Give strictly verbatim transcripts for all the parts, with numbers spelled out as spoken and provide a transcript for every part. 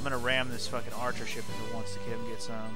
gonna ram this fucking archer ship if it wants to come get some.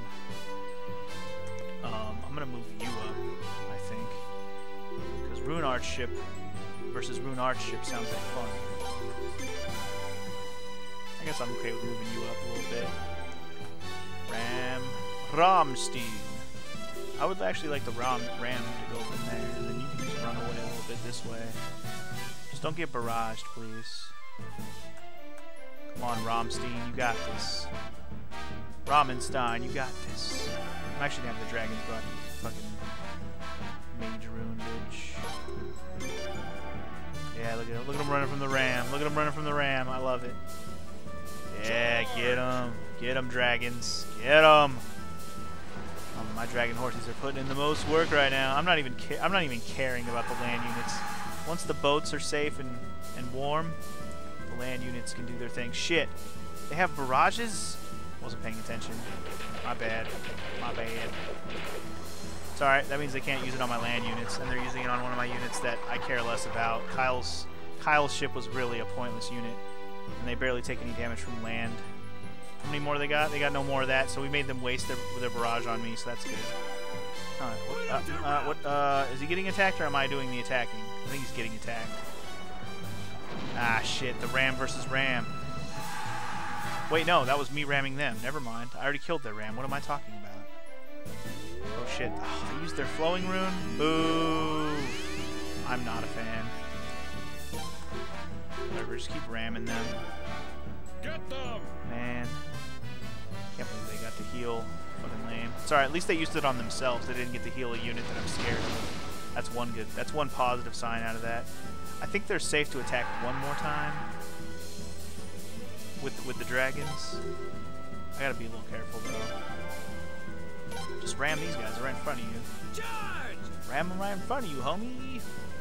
Um, I'm gonna move you up, I think. Because Rune Arch ship versus Rune Arch ship sounds like fun. I guess I'm okay with moving you up a little bit. Ram. Ramstein. I would actually like the Ram, ram to go up in there, and then you can just run away a little bit this way. Just don't get barraged, please. Come on, Ramstein, you got this. Ramenstein, you got this. I'm actually gonna have the dragons brought fucking mage rune, bitch. Yeah, look at him. Look at him running from the ram. Look at him running from the ram. I love it. Yeah, get him. Get him, dragons. Get him. Oh, my dragon horses are putting in the most work right now. I'm not even ca I'm not even caring about the land units. Once the boats are safe and and warm, the land units can do their thing. Shit. They have barrages? Wasn't paying attention. My bad. My bad. It's alright. That means they can't use it on my land units, and they're using it on one of my units that I care less about. Kyle's Kyle's ship was really a pointless unit, and they barely take any damage from land. How many more they got? They got no more of that, so we made them waste their, their barrage on me, so that's good. Huh, what, uh, uh, what, uh, is he getting attacked, or am I doing the attacking? I think he's getting attacked. Ah, shit. The ram versus ram. Wait, no, that was me ramming them. Never mind. I already killed their ram. What am I talking about? Oh, shit. Oh, they used their flowing rune? Boo! I'm not a fan. Whatever, just keep ramming them. Get them! Man. Can't believe they got to heal. Fucking lame. It's alright, at least they used it on themselves. They didn't get to heal a unit that I'm scared of. That's one good, that's one positive sign out of that. I think they're safe to attack one more time. With, with the dragons. I gotta be a little careful, though. Just ram these guys right in front of you. Charge! Ram them right in front of you, homie!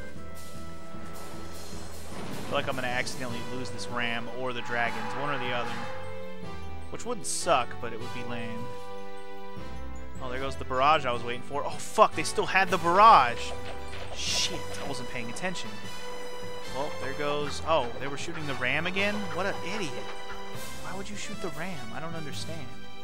I feel like I'm gonna accidentally lose this ram or the dragons, one or the other. Which wouldn't suck, but it would be lame. Oh, there goes the barrage I was waiting for. Oh, fuck, they still had the barrage! Shit, I wasn't paying attention. Well, there goes... Oh, they were shooting the ram again? What an idiot. Why would you shoot the ram? I don't understand.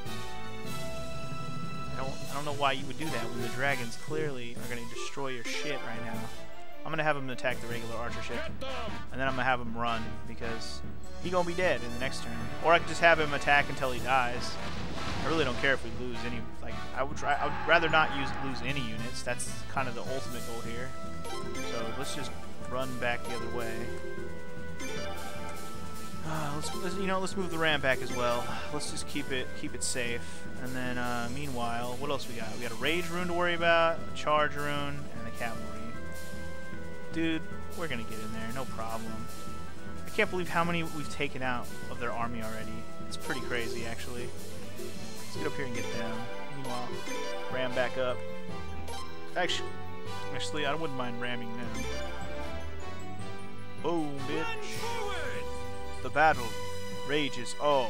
I don't, I don't know why you would do that when the dragons clearly are going to destroy your shit right now. I'm going to have him attack the regular archer ship, and then I'm going to have him run, because he's going to be dead in the next turn. Or I could just have him attack until he dies. I really don't care if we lose any... Like, I would, try, I would rather not use lose any units. That's kind of the ultimate goal here. So let's just run back the other way. Uh, let's, let's, you know, let's move the ram back as well. Let's just keep it, keep it safe. And then, uh, meanwhile, what else we got? We got a rage rune to worry about, a charge rune, and a cavalry. Dude, we're gonna get in there, no problem. I can't believe how many we've taken out of their army already. It's pretty crazy, actually. Let's get up here and get them. Meanwhile, ram back up. Actually, actually, I wouldn't mind ramming them. Boom, bitch. The battle rages on.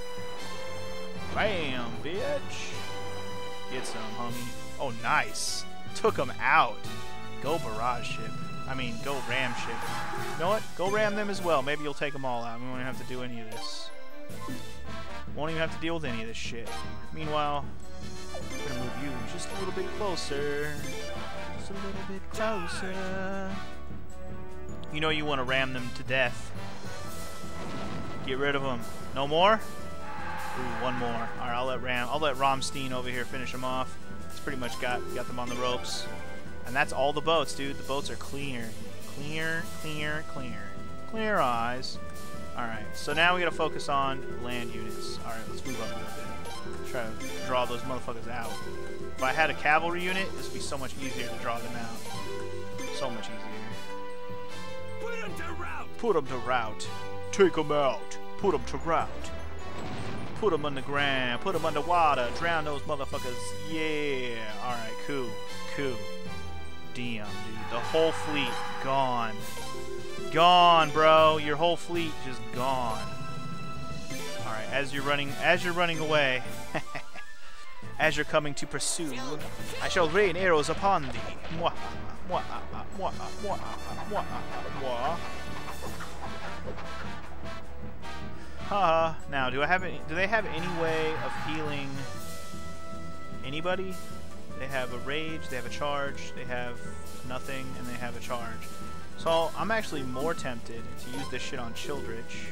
Bam, bitch. Get some, homie. Oh, nice. Took him out. Go barrage ship. I mean, go ram ship. You know what? Go ram them as well. Maybe you'll take them all out. We won't even have to do any of this. Won't even have to deal with any of this shit. Meanwhile, I'm gonna move you just a little bit closer. Just a little bit closer. You know you want to ram them to death. Get rid of them. No more? Ooh, one more. Alright, I'll let Ram I'll let Ramstein over here finish them off. It's pretty much got got them on the ropes. And that's all the boats, dude. The boats are clear. Clear, clear, clear. Clear eyes. Alright, so now we gotta focus on land units. Alright, let's move up a little bit. Try to draw those motherfuckers out. If I had a cavalry unit, this would be so much easier to draw them out. So much easier. Put them to rout! Put them to rout. Take them out. Put them to rout. Put them on the ground. Put them underwater. Drown those motherfuckers. Yeah. Alright, cool. Cool. Damn, dude. The whole fleet gone. Gone, bro. Your whole fleet just gone. Alright, as you're running as you're running away, as you're coming to pursue, I shall rain arrows upon thee. Mwah, mwah, mwah, mwah, mwah, mwah. Haha. Now, do I have any, do they have any way of healing anybody? They have a rage, they have a charge, they have nothing, and they have a charge. So I'm actually more tempted to use this shit on Childrich.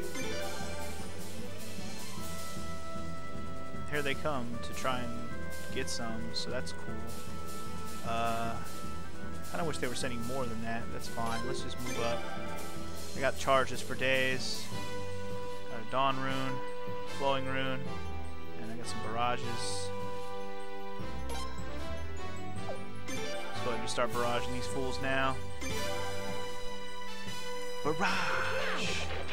Here they come to try and get some, so that's cool. Uh, I kind of wish they were sending more than that. That's fine. Let's just move up. I got charges for days. Got a Dawn Rune, Flowing Rune, and I got some barrages. Let's go ahead and start barraging these fools now. Barrage!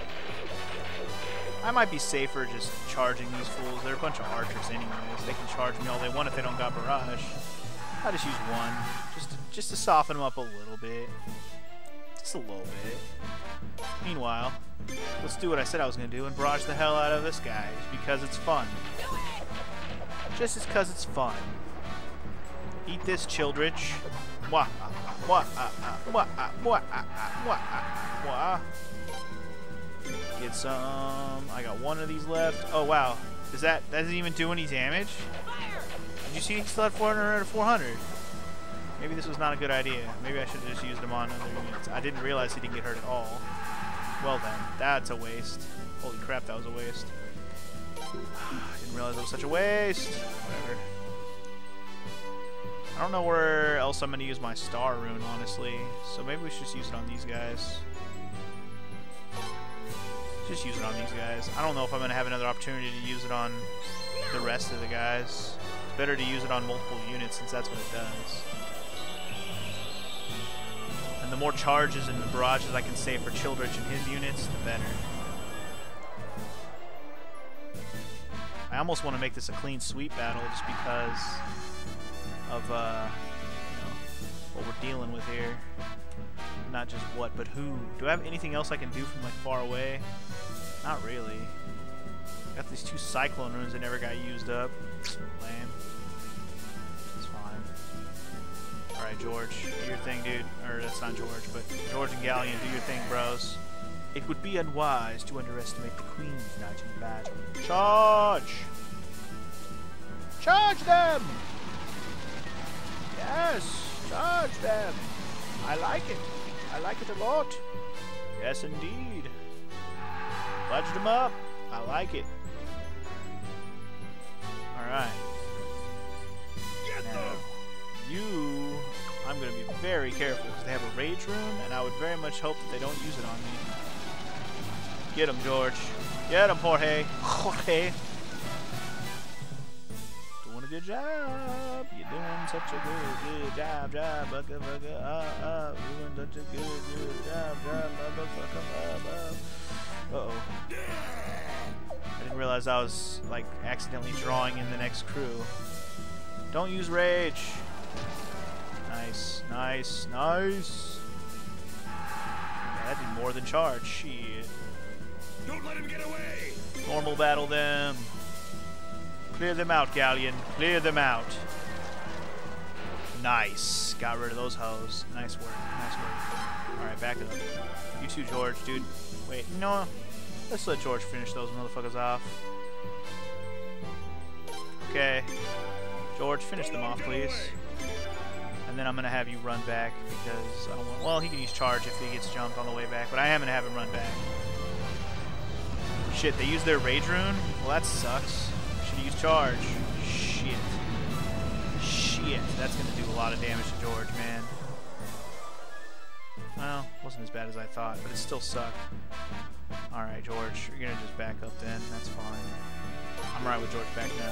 I might be safer just charging these fools. They're a bunch of archers anyways. They can charge me all they want if they don't got barrage. I'll just use one, just to, just to soften them up a little bit. Just a little bit. Meanwhile, let's do what I said I was going to do and barrage the hell out of this guy, just because it's fun. Just because it's fun. Eat this, Childrich. Wah, wah, wah, wah, wah, wah. Get some. I got one of these left. Oh wow, is that that doesn't even do any damage? Did you see he still had four hundred out of four hundred? Maybe this was not a good idea. Maybe I should have just used him on other units. I didn't realize he didn't get hurt at all. Well then, that's a waste. Holy crap, that was a waste. I didn't realize it was such a waste. Whatever. I don't know where else I'm going to use my star rune, honestly. So maybe we should just use it on these guys. Just use it on these guys. I don't know if I'm going to have another opportunity to use it on the rest of the guys. It's better to use it on multiple units since that's what it does. And the more charges and barrages I can save for Childrich and his units, the better. I almost want to make this a clean sweep battle just because of uh, you know, what we're dealing with here. Not just what, but who. Do I have anything else I can do from like far away? Not really. Got these two Cyclone runes that never got used up. Lame. It's fine. Alright, George. Do your thing, dude. Or that's not George, but George and Galleon, do your thing, bros. It would be unwise to underestimate the Queen's Knight in battle. Charge! Charge them! Yes! Charge them! I like it. I like it a lot. Yes, indeed. Fudged them up. I like it. Alright. Now, you... I'm going to be very careful because they have a Rage Rune, and I would very much hope that they don't use it on me. Get him, George. Get him, Jorge. Jorge. Doing a good job. You're doing such a good, good job, job. Bugga, bugga, uh, uh. Doing such a good, good job, job. Motherfucker, up, up. Uh-oh. I didn't realize I was, like, accidentally drawing in the next crew. Don't use Rage. Nice, nice, nice. Yeah, that did more than charge. Shit. Don't let him get away! Normal battle them. Clear them out, Galleon. Clear them out. Nice. Got rid of those hoes. Nice work. Nice work. Alright, back it up. You too, George, dude. Wait, no. Let's let George finish those motherfuckers off. Okay. George, finish them off, please. And then I'm going to have you run back because I don't want... Well, he can use charge if he gets jumped on the way back, but I am going to have him run back. Shit, they used their Rage Rune? Well, that sucks. Should have used charge. Shit. Shit. That's going to do a lot of damage to George, man. Well, wasn't as bad as I thought, but it still sucked. Alright, George. You're going to just back up then. That's fine. I'm alright with George back now.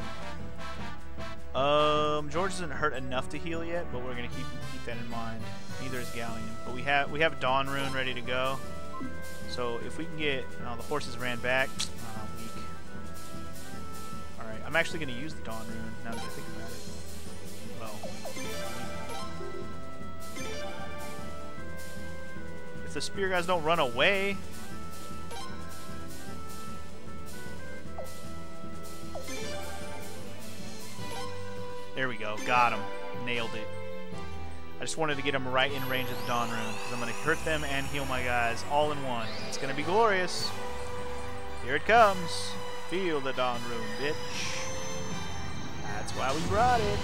Um, George isn't hurt enough to heal yet, but we're going to keep keep that in mind. Neither is Galleon. But we have we have Dawn Rune ready to go. So if we can get... Oh, the horses ran back. Oh, weak. Alright, I'm actually going to use the Dawn Rune now that I think about it. Well. If the spear guys don't run away... There we go. Got him. Nailed it. I just wanted to get him right in range of the Dawn Rune, because I'm going to hurt them and heal my guys all in one. It's going to be glorious. Here it comes. Feel the dawn room, bitch. That's why we brought it.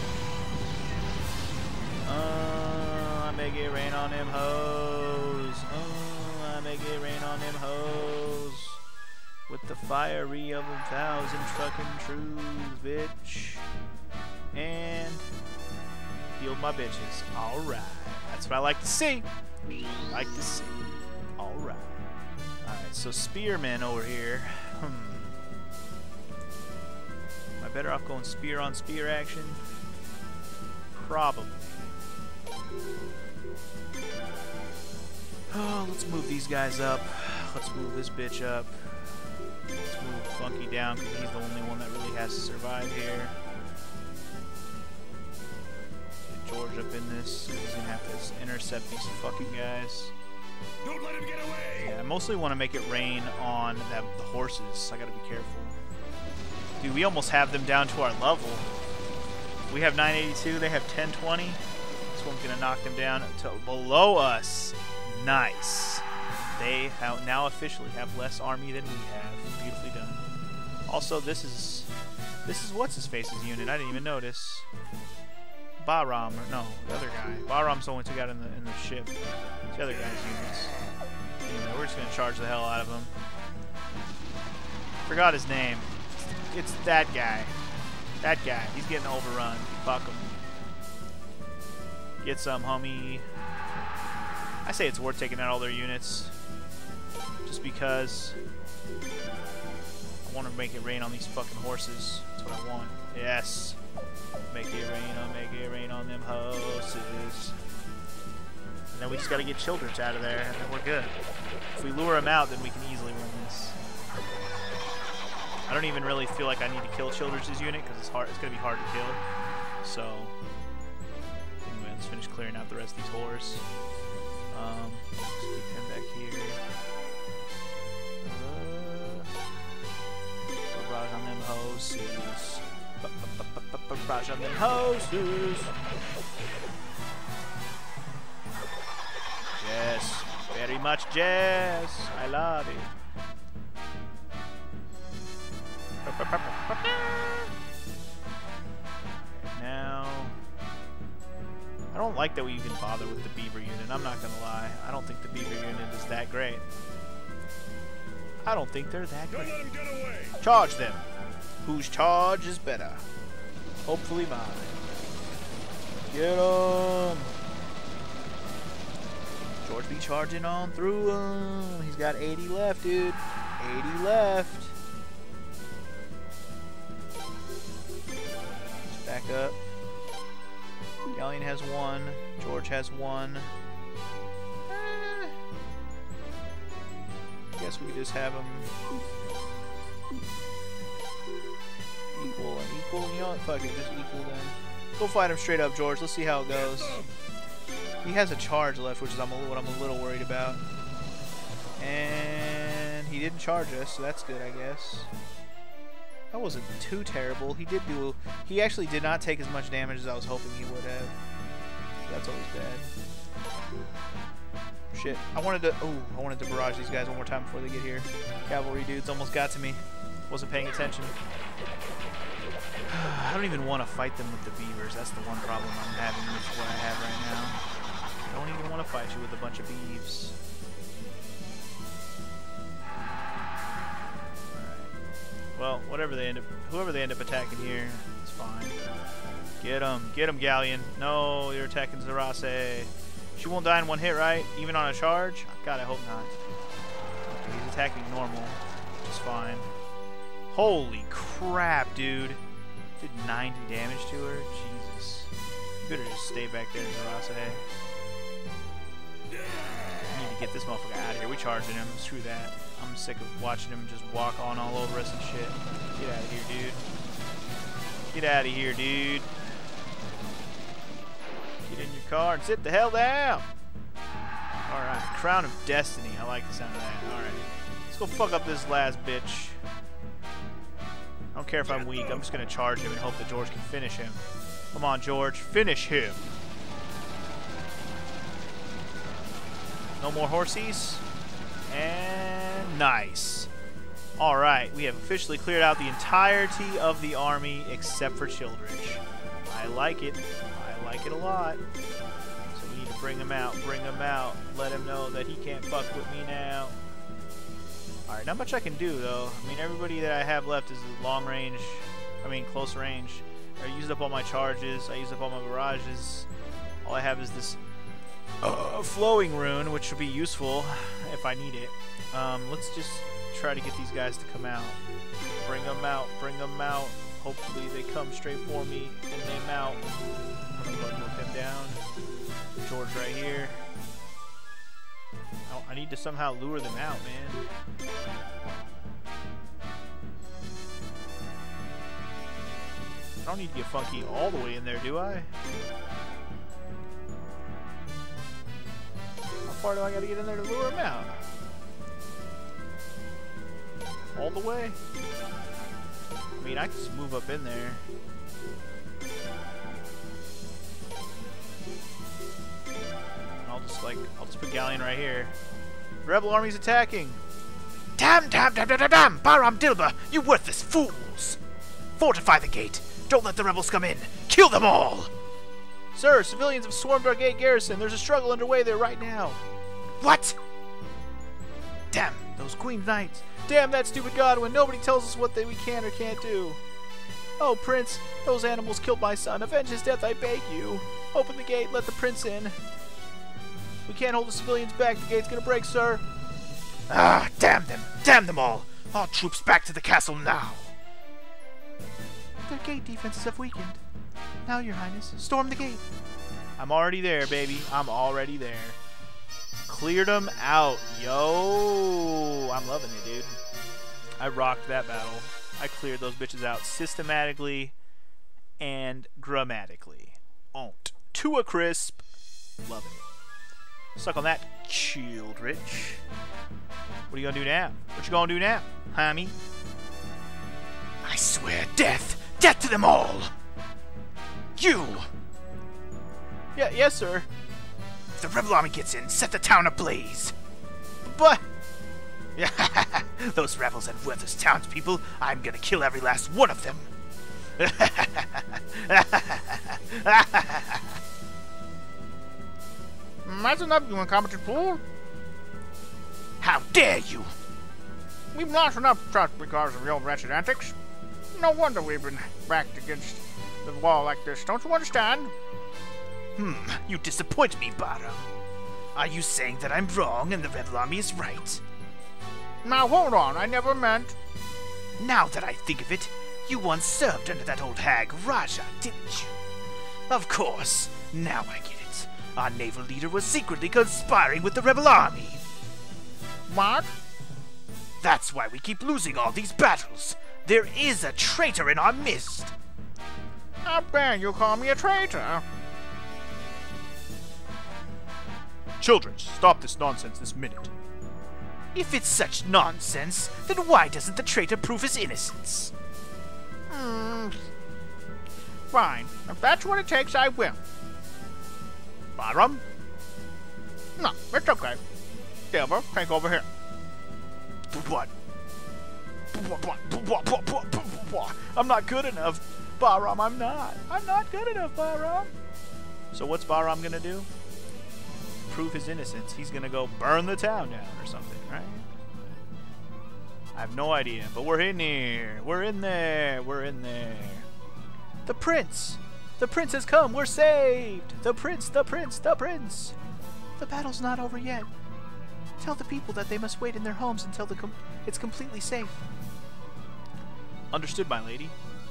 Uh, I make it rain on them hoes. Uh, I make it rain on them hoes. With the fiery of a thousand trucking truths, bitch. And healed my bitches. Alright. That's what I like to see. Like to see. Alright. Alright, so spearmen over here. Hmm. Am I better off going spear on spear action? Probably. Oh, let's move these guys up. Let's move this bitch up. Let's move Funky down because he's the only one that really has to survive here. Get George up in this because he's going to have to intercept these fucking guys. Don't let him get away! Yeah, I mostly want to make it rain on that, the horses. I got to be careful. Dude, we almost have them down to our level. We have nine eighty-two, they have ten twenty. This one's going to knock them down to below us. Nice. They have now officially have less army than we have. Beautifully done. Also, this is this is what's his face's unit. I didn't even notice. BAHRAM, or no, the other guy. BAHRAM's the one who took out in the in the ship. It's the other guy's units. Anyway, we're just gonna charge the hell out of him. Forgot his name. It's that guy. That guy. He's getting overrun. Fuck him. Get some, homie. I say it's worth taking out all their units. Just because I want to make it rain on these fucking horses. That's what I want. Yes. Make it rain on, make it rain on them horses. And then we just got to get Childress out of there, and then we're good. If we lure him out, then we can easily win this. I don't even really feel like I need to kill Childress' unit because it's hard. It's gonna be hard to kill. So anyway, let's finish clearing out the rest of these whores. Um, let's keep him back here. Uh, barrage on them hoses. Barrage on them hoses. Yes, very much jazz. I love it. Now, I don't like that we even bother with the beaver unit. I'm not gonna lie. I don't think the beaver unit is that great. I don't think they're that great. Don't let him get away. Charge them. Whose charge is better? Hopefully mine. Get 'em. George be charging on through him. He's got eighty left, dude. eighty left. Back up. Galleon has one. George has one. Eh. I guess we could just have them equal and equal. You know what? Fuck it. Just equal then. Go fight him straight up, George. Let's see how it goes. He has a charge left, which is I'm a, what I'm a little worried about. And he didn't charge us, so that's good, I guess. That wasn't too terrible. He did do. He actually did not take as much damage as I was hoping he would have. So that's always bad. Shit. I wanted to. Oh, I wanted to barrage these guys one more time before they get here. Cavalry dudes almost got to me. Wasn't paying attention. I don't even want to fight them with the beavers. That's the one problem I'm having with what I have right now. I don't even want to fight you with a bunch of beeves. Well, whatever they end up, whoever they end up attacking here, it's fine. Get them, get them, Galleon. No, you're attacking Zarase. She won't die in one hit, right? Even on a charge? God, I hope not. Okay, he's attacking normal, which is fine. Holy crap, dude! Did ninety damage to her. Jesus. You better just stay back there, Zarase. I need to get this motherfucker out of here. We charging him. Screw that. I'm sick of watching him just walk on all over us and shit. Get out of here, dude. Get out of here, dude. Get in your car and sit the hell down. Alright, Crown of Destiny. I like the sound of that. Alright. Let's go fuck up this last bitch. I don't care if I'm weak. I'm just going to charge him and hope that George can finish him. Come on, George. Finish him. No more horsies. And nice. Alright, we have officially cleared out the entirety of the army except for Childrich. I like it. I like it a lot. So we need to bring him out, bring him out, let him know that he can't fuck with me now. Alright, not much I can do though. I mean, everybody that I have left is long range, I mean close range. I used up all my charges, I used up all my barrages. All I have is this uh, flowing rune, which will be useful if I need it. Um, let's just try to get these guys to come out. Bring them out, bring them out. Hopefully they come straight for me and they mount. I'm gonna go and look him down. George right here. Oh, I need to somehow lure them out, man. I don't need to get funky all the way in there, do I? How far do I gotta get in there to lure him out? All the way? I mean, I can just move up in there. I'll just like, I'll just put Galleon right here. Rebel army's attacking! Damn, damn, damn, damn, damn! Bahram Dilba, you worthless fools! Fortify the gate! Don't let the rebels come in! Kill them all! Sir, civilians have swarmed our gate garrison. There's a struggle underway there right now. What? Damn, those Queen Knights. Damn that stupid Godwin. Nobody tells us what they, we can or can't do. Oh, Prince, those animals killed my son. Avenge his death, I beg you. Open the gate, let the prince in. We can't hold the civilians back. The gate's gonna break, sir. Ah, damn them! Damn them all! All troops back to the castle now! Their gate defenses have weakened. Now, Your Highness, storm the gate. I'm already there, baby. I'm already there. Cleared them out. Yo! I'm loving it, dude. I rocked that battle. I cleared those bitches out systematically and grammatically. Owned. To a crisp. Loving it. Suck on that, Childrich. What are you gonna do now? What you gonna do now, homie? I swear death! Death to them all! You! Yeah, yes, sir. If the rebel army gets in, set the town ablaze! But... Yeah, those rebels and worthless townspeople, I'm gonna kill every last one of them! Imagine up, you incompetent fool! How dare you! We've lost enough trust because of your wretched antics. No wonder we've been backed against the wall like this, don't you understand? Hmm, you disappoint me, Bahram. Are you saying that I'm wrong and the rebel army is right? Now hold on, I never meant... Now that I think of it, you once served under that old hag Raja, didn't you? Of course, now I get it. Our naval leader was secretly conspiring with the rebel army. What? That's why we keep losing all these battles. There is a traitor in our midst. How dare you call me a traitor? Children, stop this nonsense this minute. If it's such nonsense, then why doesn't the traitor prove his innocence? Hmm. Fine. If that's what it takes, I will. Bahram? No, it's okay. Silver, take over here. What? I'm not good enough, Bahram. I'm not. I'm not good enough, Bahram. So what's Bahram gonna do? Prove his innocence. He's gonna go burn the town down or something, right? I have no idea, but we're in here. We're in there. We're in there. The prince. The prince has come. We're saved. The prince. The prince. The prince. The battle's not over yet. Tell the people that they must wait in their homes until the com it's completely safe. Understood, my lady.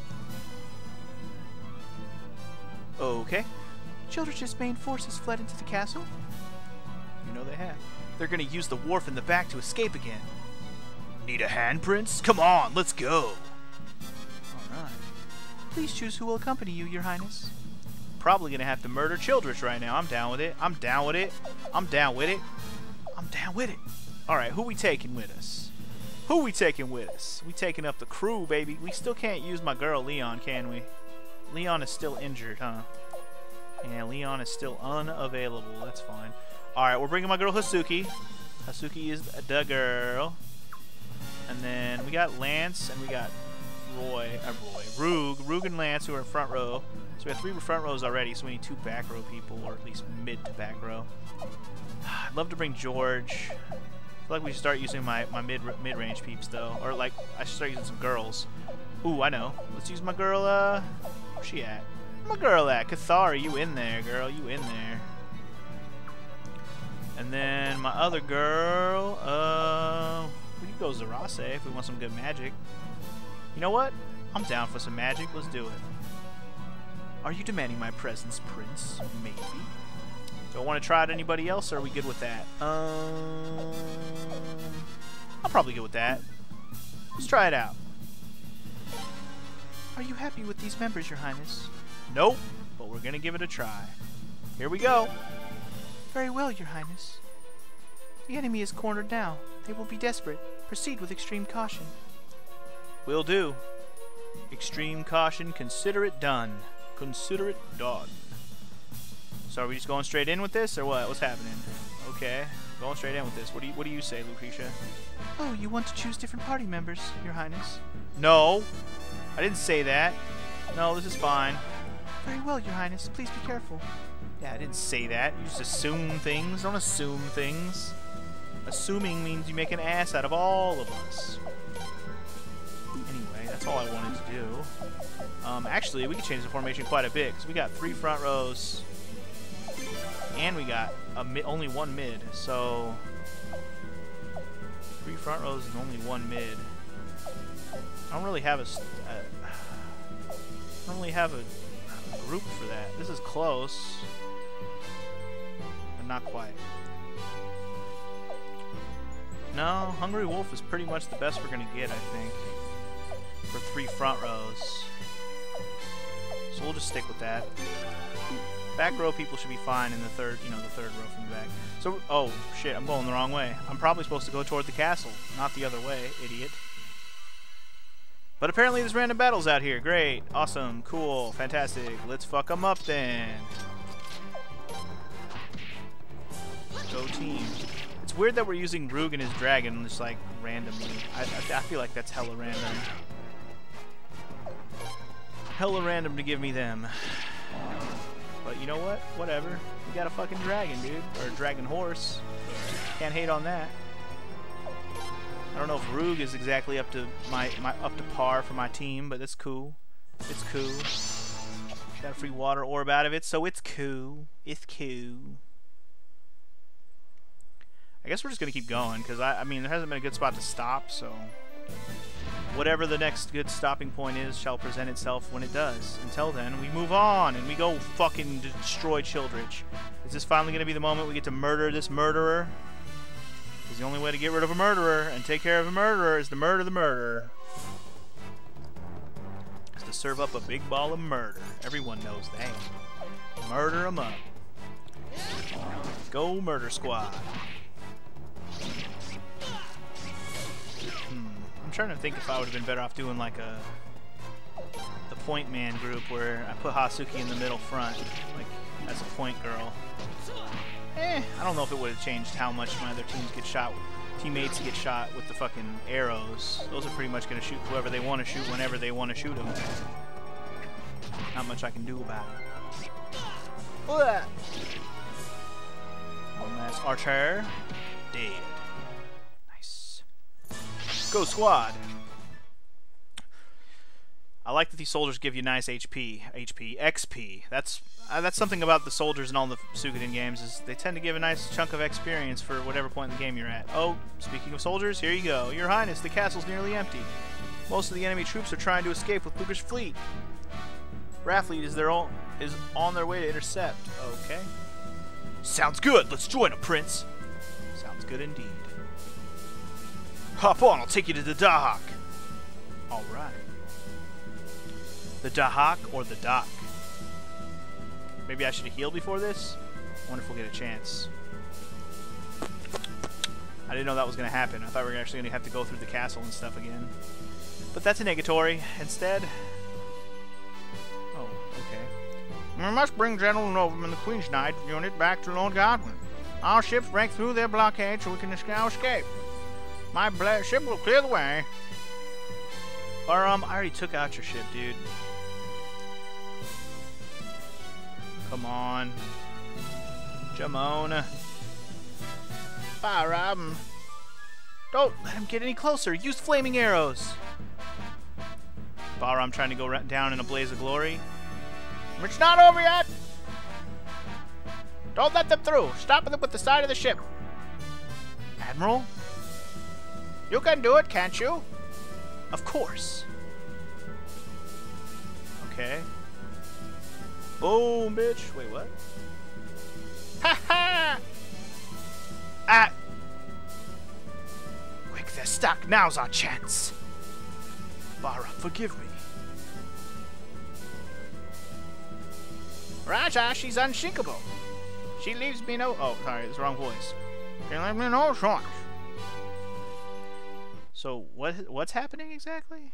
Okay. Childrich's main forces fled into the castle. You know they have. They're gonna use the wharf in the back to escape again. Need a hand, Prince? Come on, let's go. Alright. Please choose who will accompany you, Your Highness. Probably gonna have to murder Childrich right now. I'm down with it. I'm down with it. I'm down with it. I'm down with it. Alright, who we taking with us? Who we taking with us? We taking up the crew, baby. We still can't use my girl Leon, can we? Leon is still injured, huh? Yeah, Leon is still unavailable. That's fine. Alright, we're bringing my girl Hasuki. Hasuki is the girl. And then we got Lance and we got Roy, uh, Roy, Rug, Rug and Lance who are in front row. So we have three front rows already, so we need two back row people, or at least mid to back row. I'd love to bring George. I feel like we should start using my, my mid mid range peeps though, or like I should start using some girls. Ooh, I know. Let's use my girl. Uh, where's she at? Where's my girl at? Cathara, you in there, girl? You in there? And then my other girl. Uh, we could go Zarase if we want some good magic. You know what? I'm down for some magic. Let's do it. Are you demanding my presence, Prince? Maybe. Do I want to try out anybody else, or are we good with that? Um, I'll probably go with that. Let's try it out. Are you happy with these members, Your Highness? Nope, but we're gonna give it a try. Here we go. Very well, Your Highness. The enemy is cornered now. They will be desperate. Proceed with extreme caution. Will do. Extreme caution. Consider it done. Consider it done. So are we just going straight in with this, or what? What's happening? Okay, going straight in with this. What do you What do you say, Lucretia? Oh, you want to choose different party members, Your Highness? No, I didn't say that. No, this is fine. Very well, Your Highness. Please be careful. Yeah, I didn't say that. You just assume things. Don't assume things. Assuming means you make an ass out of all of us. Anyway, that's all I wanted to do. Um, actually, we can change the formation quite a bit, because we got three front rows, and we got a mi only one mid, so three front rows and only one mid. I don't really have a, uh, I don't really have a, a group for that. This is close, but not quite. No, Hungry Wolf is pretty much the best we're gonna get, I think, for three front rows. So we'll just stick with that. Back row people should be fine in the third, you know, the third row from the back. So, oh shit, I'm going the wrong way. I'm probably supposed to go toward the castle, not the other way, idiot. But apparently there's random battles out here. Great, awesome, cool, fantastic. Let's fuck them up then. Go team. It's weird that we're using Rug and his dragon just like randomly. I, I, I feel like that's hella random. Hella random to give me them. But you know what? Whatever. We got a fucking dragon, dude. Or a dragon horse. Can't hate on that. I don't know if Rug is exactly up to my, my up to par for my team, but it's cool. It's cool. Got a free water orb out of it, so it's cool. It's cool. I guess we're just gonna keep going, because I, I mean, there hasn't been a good spot to stop, so whatever the next good stopping point is shall present itself when it does. Until then, we move on and we go fucking destroy Childrich. Is this finally gonna be the moment we get to murder this murderer? Because the only way to get rid of a murderer and take care of a murderer is to murder the murderer. Is to serve up a big ball of murder. Everyone knows that. Murder 'em up. Go Murder Squad. Hmm. I'm trying to think if I would have been better off doing like a the point man group where I put Hasuki in the middle front, like as a point girl. Eh, I don't know if it would have changed how much my other teams get shot, teammates get shot with the fucking arrows. Those are pretty much going to shoot whoever they want to shoot whenever they want to shoot them. Not much I can do about it. One last archer. Dead. Nice. Go squad. I like that these soldiers give you nice H P, H P, X P. That's uh, that's something about the soldiers in all the Suikoden games, is they tend to give a nice chunk of experience for whatever point in the game you're at. Oh, speaking of soldiers, here you go. Your Highness, the castle's nearly empty. Most of the enemy troops are trying to escape with Luger's fleet. Rafleet is their own is on their way to intercept. Okay. Sounds good. Let's join them, Prince. Sounds good indeed. Hop on. I'll take you to the Dahak. All right. The Dahak or the Dock? Maybe I should have healed before this? I wonder if we'll get a chance. I didn't know that was going to happen. I thought we were actually going to have to go through the castle and stuff again. But that's a negatory. Instead... Oh, okay. We must bring General Novum and the Queen's Knight unit back to Lord Godwin. Our ships break through their blockade so we can now escape. My bla ship will clear the way. Bahram, I already took out your ship, dude. Come on. Jamon. BAHRAM. Don't let him get any closer. Use flaming arrows. Bahram trying to go ra down in a blaze of glory. It's not over yet. Don't let them through. Stop them with the side of the ship. Admiral? You can do it, can't you? Of course. Okay. Boom, bitch. Wait, what? Ha ha! Ah! Quick, they're stuck. Now's our chance. Bahram, forgive me. Raja, she's unshakable. She leaves me no... Oh, sorry, it's the wrong voice. She leaves me no choice. So, what? what's happening exactly?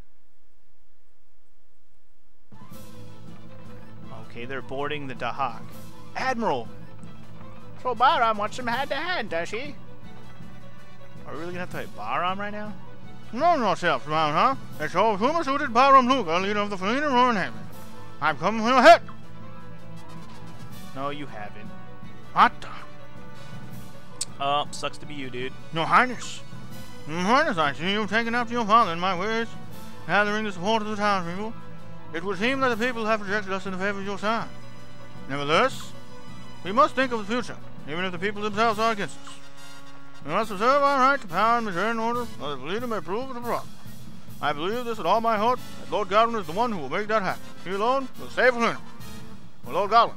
Okay, they're boarding the Dahak. Admiral! So BAHRAM wants some hand-to-hand, does he? Are we really gonna have to fight Bahram right now? No, yourself, man, huh? It's all human-suited BAHRAM Luga, leader of the fleet of Royal Navy. I've come from ahead. No, you haven't. What the? Oh, sucks to be you, dude. Your Highness. Your Highness, I see you've taken after your father in my ways, gathering the support of the townspeople. It would seem that the people have rejected us in favor of your side. Nevertheless, we must think of the future, even if the people themselves are against us. We must observe our right to power and return order, so that the leader may prove it a problem. I believe this with all my heart, that Lord Godwin is the one who will make that happen. He alone will save Luna. For Lord Godwin.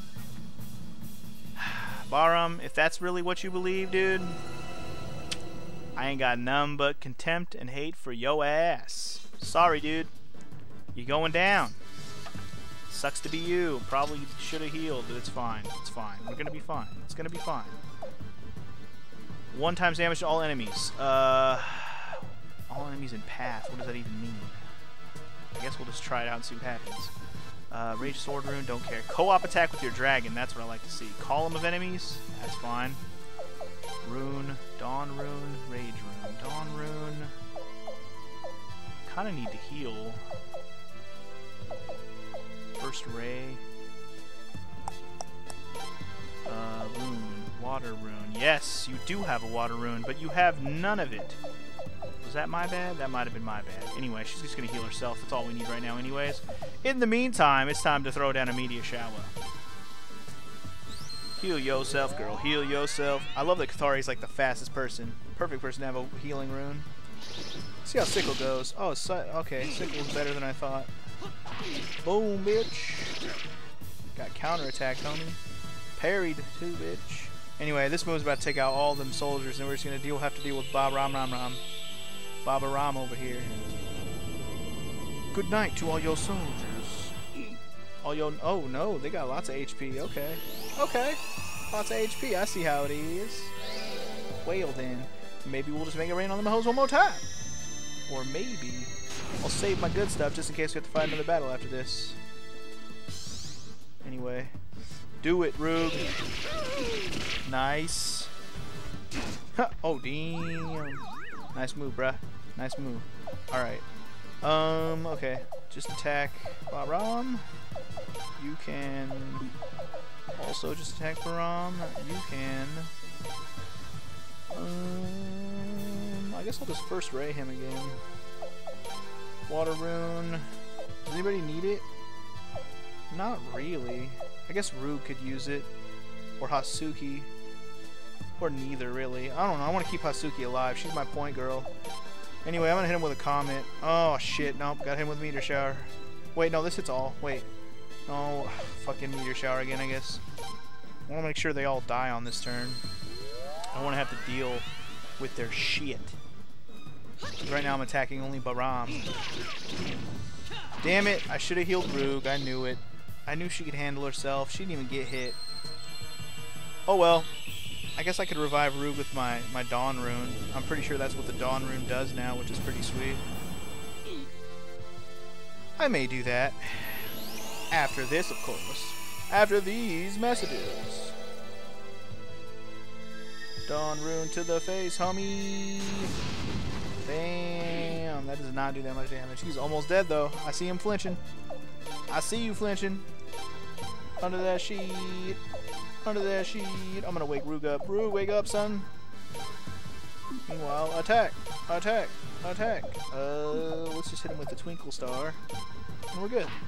Bahram, if that's really what you believe, dude, I ain't got none but contempt and hate for yo ass. Sorry, dude. You're going down. Sucks to be you. Probably should have healed, but it's fine. It's fine. We're gonna be fine. It's gonna be fine. One times damage to all enemies. Uh, all enemies in path. What does that even mean? I guess we'll just try it out and see what happens. Uh, Rage Sword Rune, don't care. Co-op attack with your dragon, that's what I like to see. Column of enemies, that's fine. Rune, Dawn Rune, Rage Rune, Dawn Rune. Kinda need to heal. First Ray. Uh, Rune, Water Rune. Yes, you do have a Water Rune, but you have none of it. Was that my bad? That might have been my bad. Anyway, she's just going to heal herself. That's all we need right now anyways. In the meantime, it's time to throw down a meteor shower. Heal yourself, girl. Heal yourself. I love that Cathari's like the fastest person. Perfect person to have a healing rune. See how Sickle goes. Oh, si okay. Sickle's better than I thought. Boom, bitch. Got counterattacked, homie. Parried, too, bitch. Anyway, this move's about to take out all them soldiers, and we're just going to deal have to deal with BAHRAM Ram Ram. BAHRAM over here. Good night to all your soldiers. All your... Oh, no. They got lots of H P. Okay. Okay. Lots of H P. I see how it is. Well, then. Maybe we'll just make it rain on them hoes one more time. Or maybe I'll save my good stuff just in case we have to fight another battle after this. Anyway. Do it, Rug. Nice. Oh, damn. Nice move, bruh. Nice move. Alright. Um, okay. Just attack BAHRAM. You can also just attack BAHRAM. You can... Um, I guess I'll just first ray him again. Water Rune. Does anybody need it? Not really. I guess Rug could use it. Or Hasuki. Or neither, really. I don't know. I want to keep Hasuki alive. She's my point girl. Anyway, I'm going to hit him with a comet. Oh, shit. Nope. Got him with Meteor Shower. Wait, no. This hits all. Wait. No. Fucking Meteor Shower again, I guess. I want to make sure they all die on this turn. I don't want to have to deal with their shit. Right now I'm attacking only BAHRAM. Damn it. I should have healed Rug. I knew it. I knew she could handle herself. She didn't even get hit. Oh well. I guess I could revive Rug with my, my Dawn Rune. I'm pretty sure that's what the Dawn Rune does now, which is pretty sweet. I may do that. After this, of course. After these messages. Dawn rune to the face, homie. Bam. That does not do that much damage. He's almost dead, though. I see him flinching. I see you flinching. Under that sheet. Under that sheet. I'm going to wake Roog up. Roog, wake up, son. Meanwhile, attack. Attack. Attack. Uh, let's just hit him with the Twinkle Star. And we're good.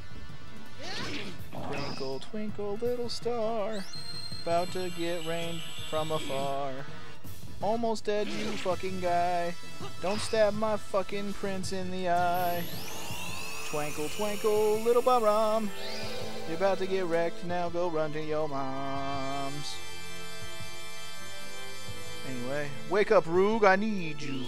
Twinkle, twinkle, little star. About to get rained from afar. Almost dead, you fucking guy. Don't stab my fucking prince in the eye. Twinkle, twinkle, little BAHRAM. You're about to get wrecked, now go run to your mom's. Anyway, wake up, Roog, I need you.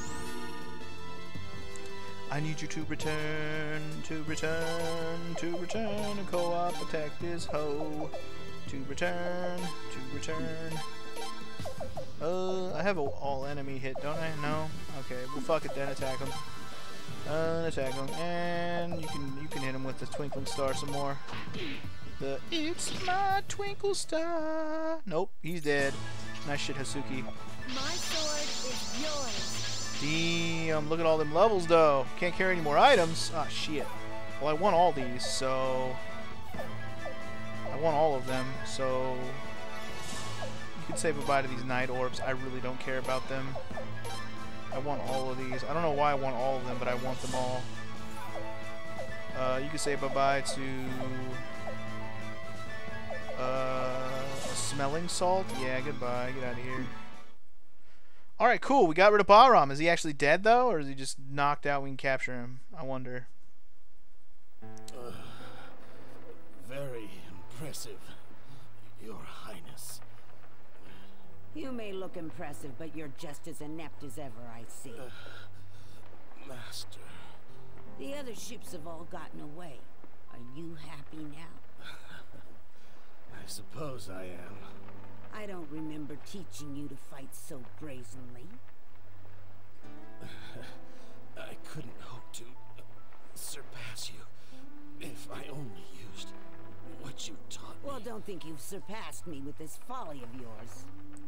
I need you to return, to return, to return, and co-op attack this hoe. To return, to return. Uh, I have a all enemy hit, don't I? No? Okay, well fuck it then, attack him. Uh, attack him, and you can you can hit him with the Twinkling Star some more. The It's my Twinkle Star. Nope, he's dead. Nice shit, Hasuki. My sword is yours. Damn, look at all them levels though. Can't carry any more items. Ah, shit. Well, I want all these, so... I want all of them, so... You can say goodbye to these Night Orbs. I really don't care about them. I want all of these. I don't know why I want all of them, but I want them all. Uh, you can say bye-bye to... Uh, smelling salt? Yeah, goodbye. Get out of here. Alright, cool. We got rid of BAHRAM. Is he actually dead, though? Or is he just knocked out? We can capture him. I wonder. Uh, very impressive, Your Highness. You may look impressive, but you're just as inept as ever, I see. Uh, Master. The other ships have all gotten away. Are you happy now? I suppose I am. I don't remember teaching you to fight so brazenly. I couldn't hope to surpass you if I only used what you taught me. Well, don't think you've surpassed me with this folly of yours.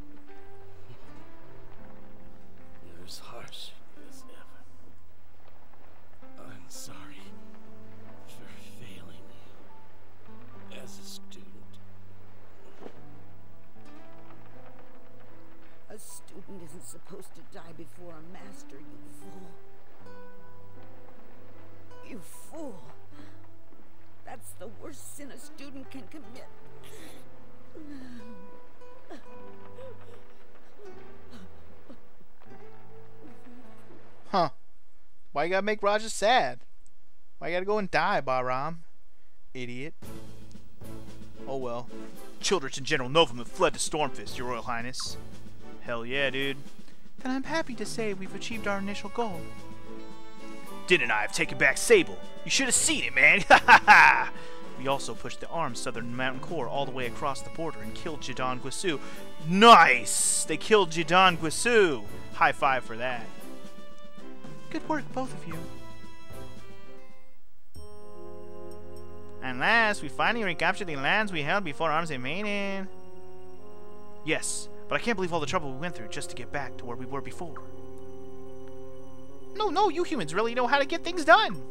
You're as harsh as ever. I'm sorry for failing you as a student. A student isn't supposed to die before a master, you fool. You fool. That's the worst sin a student can commit. Huh. Why you gotta make Raja sad? Why you gotta go and die, BAHRAM? Idiot. Oh well. Childrich and General Novum have fled to Stormfist, Your Royal Highness. Hell yeah, dude. Then I'm happy to say we've achieved our initial goal. Didn't I have taken back Sable? You should have seen it, man. Ha ha ha! We also pushed the armed Southern Mountain Corps all the way across the border and killed Jidan Guisu. Nice! They killed Jidan Guisu! High five for that. Good work, both of you. And last, we finally recaptured the lands we held before Arms invaded. Yes, but I can't believe all the trouble we went through just to get back to where we were before. No, no, you humans really know how to get things done.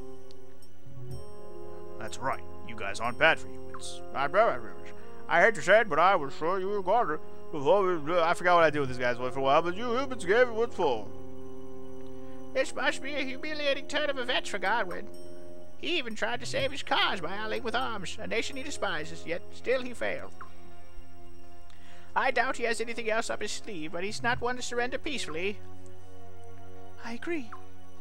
That's right. You guys aren't bad for humans. I hate to say it, but I was sure you were gone. I forgot what I did with this guy's voice for a while, but you humans gave it what's for. This must be a humiliating turn of events for Godwin. He even tried to save his cause by allying with Arms, a nation he despises, yet still he failed. I doubt he has anything else up his sleeve, but he's not one to surrender peacefully. I agree.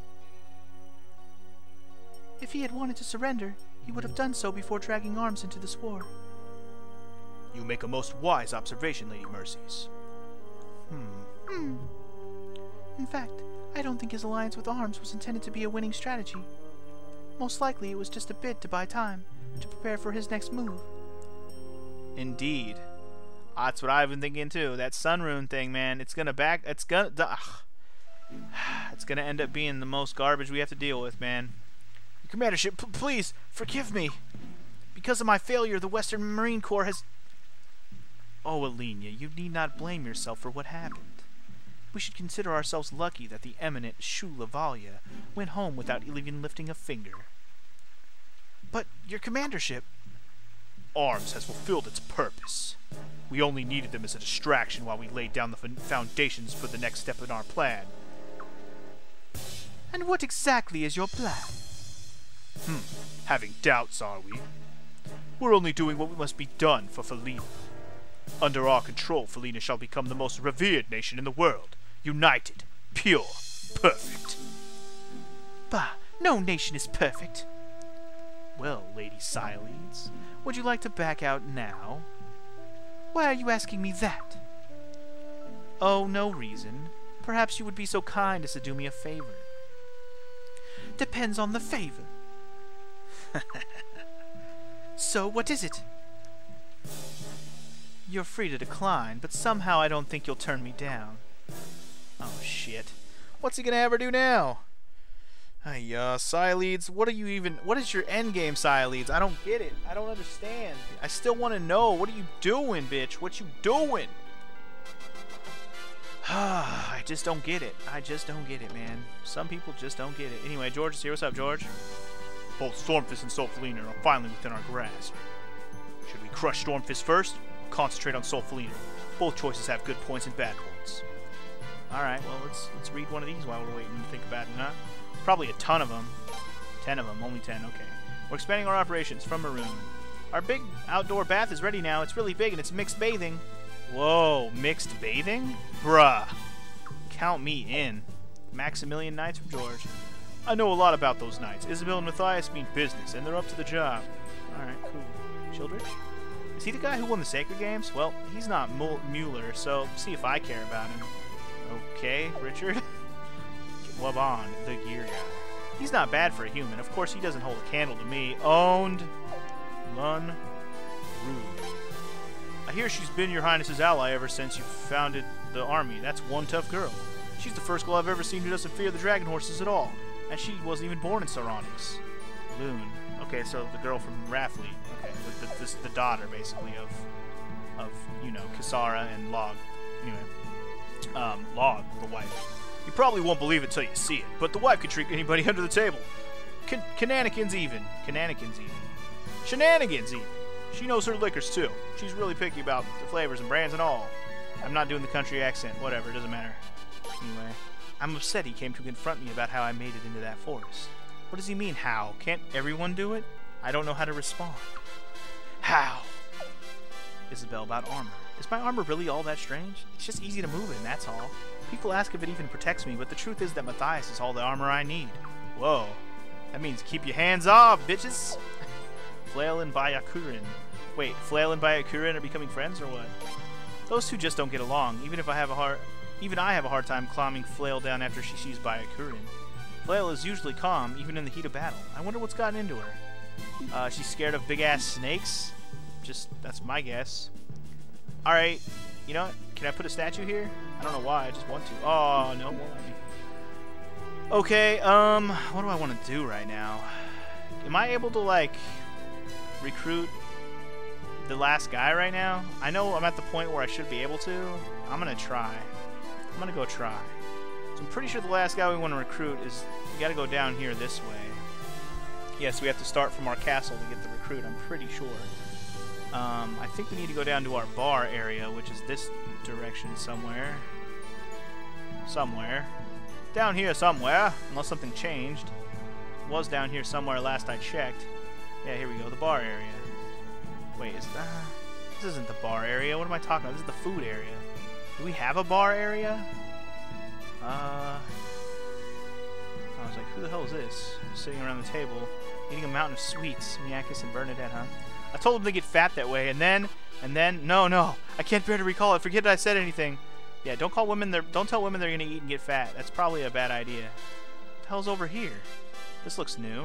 If he had wanted to surrender, he would have done so before dragging Arms into this war. You make a most wise observation, Lady Mercies. Hmm. Hmm. In fact, I don't think his alliance with Arms was intended to be a winning strategy. Most likely it was just a bid to buy time, to prepare for his next move. Indeed. That's what I've been thinking too. That Sun Rune thing, man, it's gonna back, it's gonna, ugh. It's gonna end up being the most garbage we have to deal with, man. Commandership, p please, forgive me. Because of my failure, the Western Marine Corps has... Oh, Alenia, you need not blame yourself for what happened. We should consider ourselves lucky that the eminent Shu Lavalia went home without even lifting a finger. But your commandership... Arms has fulfilled its purpose. We only needed them as a distraction while we laid down the foundations for the next step in our plan. And what exactly is your plan? Hmm, having doubts, are we? We're only doing what must be done for Felina. Under our control, Felina shall become the most revered nation in the world. United, pure, perfect. Bah, no nation is perfect. Well, Lady Silenes, would you like to back out now? Why are you asking me that? Oh, no reason. Perhaps you would be so kind as to do me a favor. Depends on the favor. So, what is it? You're free to decline, but somehow I don't think you'll turn me down. Oh, shit. What's he gonna ever do now? Hey, uh, Silenes, what are you even... What is your endgame, Silenes? I don't get it. I don't understand. I still want to know. What are you doing, bitch? What you doing? I just don't get it. I just don't get it, man. Some people just don't get it. Anyway, George is here. What's up, George? Both Stormfist and Soul Felina are finally within our grasp. Should we crush Stormfist first, or concentrate on Soul Felina? Both choices have good points and bad points. Alright, well, let's let's read one of these while we're waiting to think about it, huh? There's probably a ton of them. Ten of them, only ten, okay. We're expanding our operations from Maroon. Our big outdoor bath is ready now. It's really big and it's mixed bathing. Whoa, mixed bathing? Bruh. Count me in. Maximilian Knights from George. I know a lot about those knights. Isabel and Matthias mean business, and they're up to the job. Alright, cool. Childrich? Is he the guy who won the Sacred Games? Well, he's not Mueller, so see if I care about him. Okay, Richard. Laban, the gear guy. He's not bad for a human. Of course, he doesn't hold a candle to me. Owned. Lun. Rude. I hear she's been your highness's ally ever since you founded the army. That's one tough girl. She's the first girl I've ever seen who doesn't fear the dragon horses at all. And she wasn't even born in Saronix. Loon. Okay, so the girl from Rafleigh. Okay, the, the, this, the daughter, basically, of, of you know, Kisara and Log. Anyway. Um, Log, the wife. You probably won't believe it till you see it, but the wife can treat anybody under the table. Can Cananikins even. Cananikins even. Shenanigans even. She knows her liquors too. She's really picky about the flavors and brands and all. I'm not doing the country accent. Whatever, it doesn't matter. Anyway, I'm upset he came to confront me about how I made it into that forest. What does he mean, how? Can't everyone do it? I don't know how to respond. How? Isabel, about armor. Is my armor really all that strange? It's just easy to move in, that's all. People ask if it even protects me, but the truth is that Matthias is all the armor I need. Whoa. That means keep your hands off, bitches! Flail and Byakurin. Wait, Flail and Byakurin are becoming friends, or what? Those two just don't get along, even if I have a hard... Even I have a hard time climbing Flail down after she sees Byakurin. Flail is usually calm, even in the heat of battle. I wonder what's gotten into her. Uh, she's scared of big-ass snakes? Just, that's my guess. Alright, you know what? Can I put a statue here? I don't know why, I just want to. Oh, no, won't let me. Okay, um, what do I want to do right now? Am I able to, like, recruit the last guy right now? I know I'm at the point where I should be able to. I'm gonna try. I'm gonna go try. So I'm pretty sure the last guy we want to recruit is, we gotta go down here this way. Yes, we have to start from our castle to get the recruit, I'm pretty sure. Um, I think we need to go down to our bar area, which is this direction somewhere. Somewhere. Down here somewhere, unless something changed. It was down here somewhere last I checked. Yeah, here we go, the bar area. Wait, is that... This isn't the bar area, what am I talking about? This is the food area. Do we have a bar area? Uh... I was like, who the hell is this? Sitting around the table, eating a mountain of sweets. Miyakis and Bernadette, huh? I told them to get fat that way, and then, and then, no, no, I can't bear to recall it. Forget I said anything. Yeah, don't call women. They're, don't tell women they're gonna eat and get fat. That's probably a bad idea. What the hell's over here? This looks new.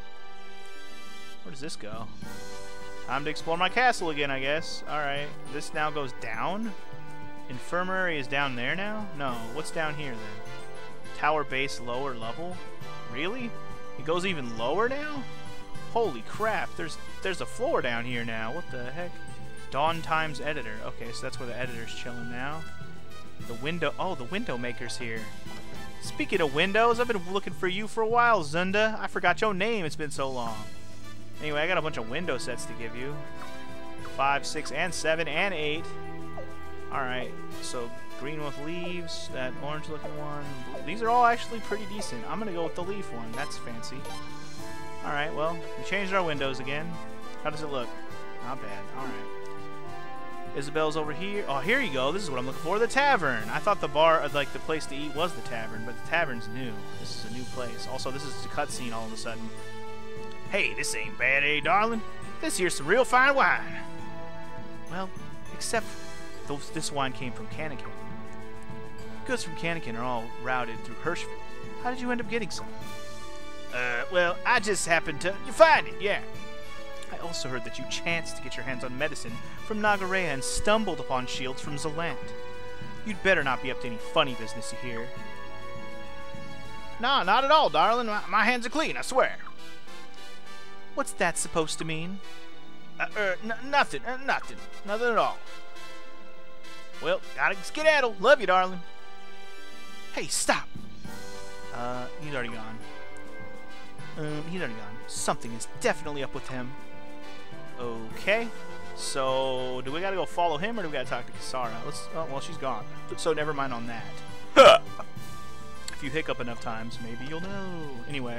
Where does this go? Time to explore my castle again, I guess. All right, this now goes down. Infirmary is down there now. No, what's down here then? Tower base, lower level. Really? It goes even lower now? Holy crap! There's there's a floor down here now. What the heck? Dawn Times editor. Okay, so that's where the editor's chilling now. The window. Oh, the window maker's here. Speaking of windows, I've been looking for you for a while, Zunda. I forgot your name. It's been so long. Anyway, I got a bunch of window sets to give you. Five, six, and seven, and eight. Alright, so green with leaves, that orange-looking one. These are all actually pretty decent. I'm going to go with the leaf one. That's fancy. Alright, well, we changed our windows again. How does it look? Not bad. Alright. Isabel's over here. Oh, here you go. This is what I'm looking for. The tavern. I thought the bar, like the place to eat was the tavern, but the tavern's new. This is a new place. Also, this is a cutscene all of a sudden. Hey, this ain't bad, eh, darling? This here's some real fine wine. Well, except those, this wine came from Kannakin. Goods from Kannakin are all routed through Hirschville. How did you end up getting some? Uh, well, I just happened to you find it, yeah. I also heard that you chanced to get your hands on medicine from Nagarea and stumbled upon shields from Zalant. You'd better not be up to any funny business you hear. Nah, not at all, darling. My, my hands are clean, I swear. What's that supposed to mean? Uh, er, n nothing, uh, nothing. Nothing at all. Well, gotta skedaddle. Love you, darling. Hey, stop! Uh, he's already gone. Um, he's already gone. Something is definitely up with him. Okay, so do we gotta go follow him or do we gotta talk to Kisara? Let's. Oh, well, she's gone. So never mind on that. If you hiccup enough times, maybe you'll know. Anyway,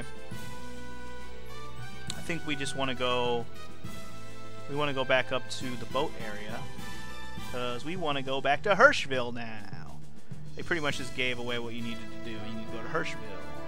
I think we just want to go. We want to go back up to the boat area because we want to go back to Hirschville now. They pretty much just gave away what you needed to do. You need to go to Hirschville.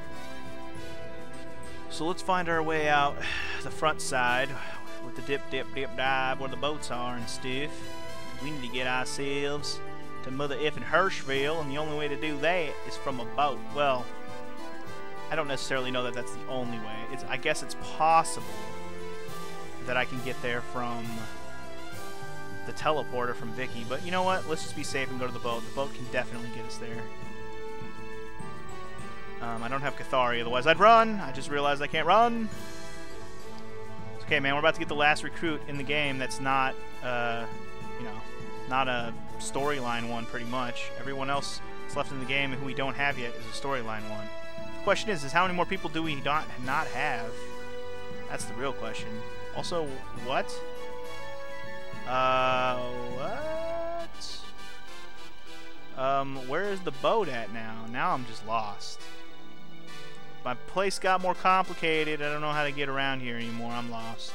So let's find our way out the front side with the dip, dip, dip, dive where the boats are and stuff. We need to get ourselves to Mother effing Hirschville, and the only way to do that is from a boat. Well, I don't necessarily know that that's the only way. It's, I guess it's possible that I can get there from the teleporter from Vicky, but you know what? Let's just be safe and go to the boat. The boat can definitely get us there. Um, I don't have Cathari, otherwise I'd run. I just realized I can't run. It's okay, man. We're about to get the last recruit in the game that's not, uh, you know, not a storyline one, pretty much. Everyone else that's left in the game who we don't have yet is a storyline one. The question is, is how many more people do we not, not have? That's the real question. Also, what? Uh, what? Um, where is the boat at now? Now I'm just lost. My place got more complicated. I don't know how to get around here anymore. I'm lost.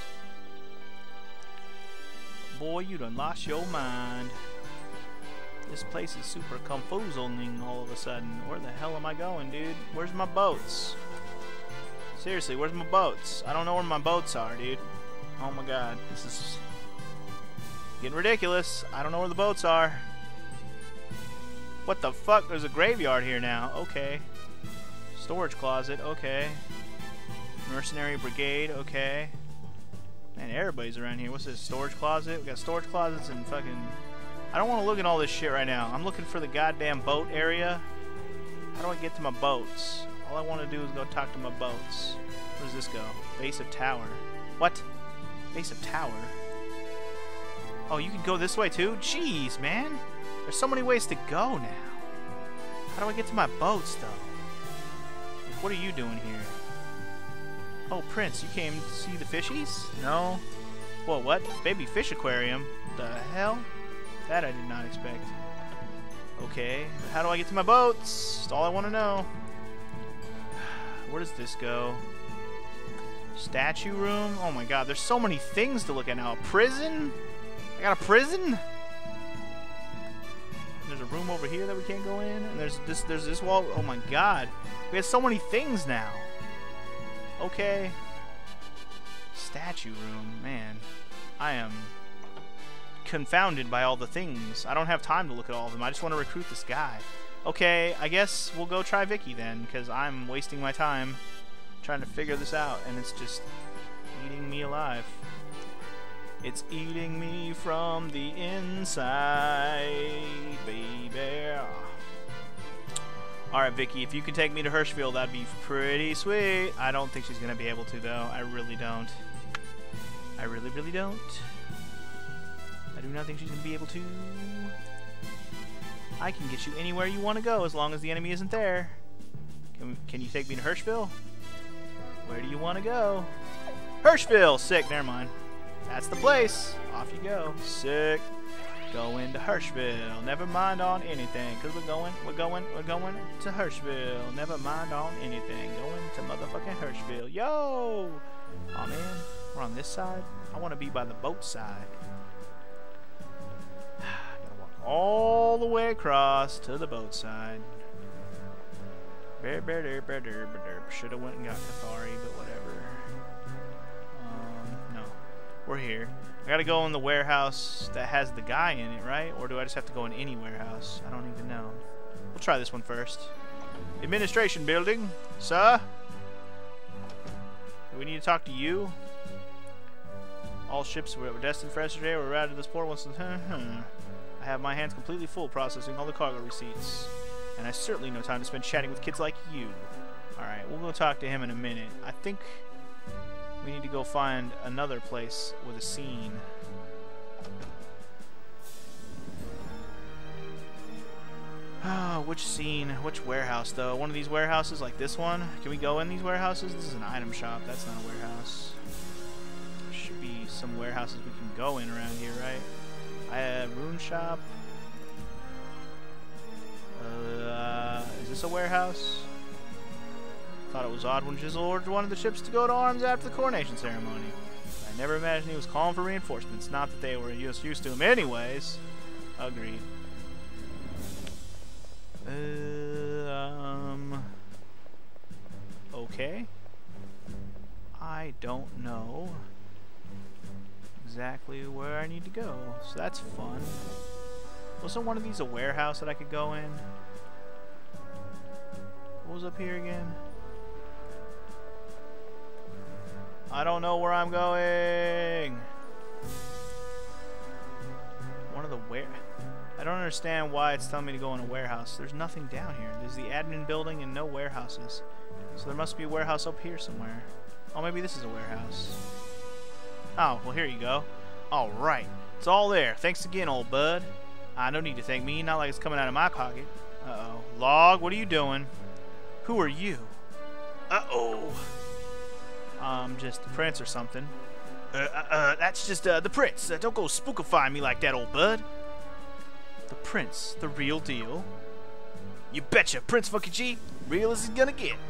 Boy, you done lost your mind. This place is super confusing all of a sudden. Where the hell am I going, dude? Where's my boats? Seriously, where's my boats? I don't know where my boats are, dude. Oh my god, this is getting ridiculous. I don't know where the boats are. What the fuck? There's a graveyard here now. Okay. Storage closet. Okay. Mercenary brigade. Okay. Man, everybody's around here. What's this? Storage closet? We got storage closets and fucking... I don't want to look at all this shit right now. I'm looking for the goddamn boat area. How do I get to my boats? All I want to do is go talk to my boats. Where does this go? Base of tower. What? Base of tower? Oh, you can go this way too? Jeez, man. There's so many ways to go now. How do I get to my boats, though? What are you doing here? Oh, Prince, you came to see the fishies? No. Whoa, what? Baby fish aquarium? The hell? That I did not expect. Okay, how do I get to my boats? That's all I want to know. Where does this go? Statue room? Oh my god, there's so many things to look at now. A prison? I got a prison? There's a room over here that we can't go in, and there's this there's this wall. Oh my god. We have so many things now. Okay. Statue room, man. I am confounded by all the things. I don't have time to look at all of them. I just want to recruit this guy. Okay, I guess we'll go try Vicky then, because I'm wasting my time trying to figure this out, and it's just eating me alive. It's eating me from the inside, baby. Alright, Vicky, if you can take me to Hirschville, that'd be pretty sweet. I don't think she's going to be able to, though. I really don't. I really, really don't. I do not think she's going to be able to. I can get you anywhere you want to go as long as the enemy isn't there. Can, we, can you take me to Hirschville? Where do you want to go? Hirschville! Sick, never mind. That's the place. Off you go. Sick. Going to Hirschville. Never mind on anything. Cause we're going, we're going, we're going to Hirschville. Never mind on anything. Going to motherfucking Hirschville. Yo! Oh man, we're on this side. I want to be by the boat side. Gotta walk all the way across to the boat side. Should have went and got Cathari, but whatever. Um, no, we're here. I gotta go in the warehouse that has the guy in it, right? Or do I just have to go in any warehouse? I don't even know. We'll try this one first. Administration building, sir. Do we need to talk to you? All ships were destined for yesterday were routed to this port once. I have my hands completely full processing all the cargo receipts, and I certainly no time to spend chatting with kids like you. Alright, we'll go talk to him in a minute. I think we need to go find another place with a scene. Ah, which scene? Which warehouse, though? One of these warehouses, like this one? Can we go in these warehouses? This is an item shop. That's not a warehouse. There should be some warehouses we can go in around here, right? I have rune shop. Uh, is this a warehouse? Thought it was odd when Jizzle ordered one of the ships to go to arms after the coronation ceremony. I never imagined he was calling for reinforcements. Not that they were just used to him anyways. Agreed. Uh, um... Okay. I don't know exactly where I need to go, so that's fun. Wasn't one of these a warehouse that I could go in? What was up here again? I don't know where I'm going. One of the where? I don't understand why it's telling me to go in a warehouse. There's nothing down here. There's the admin building and no warehouses. So there must be a warehouse up here somewhere. Oh, maybe this is a warehouse. Oh, well, here you go. All right. It's all there. Thanks again, old bud. I no need to thank me. Not like it's coming out of my pocket. Uh-oh. Log, what are you doing? Who are you? Uh-oh. Um, just the prince or something. Uh, uh, uh that's just, uh, the prince. Uh, don't go spookifying me like that, old bud. The prince. The real deal. You betcha. Prince Funky G. Real as he's gonna get.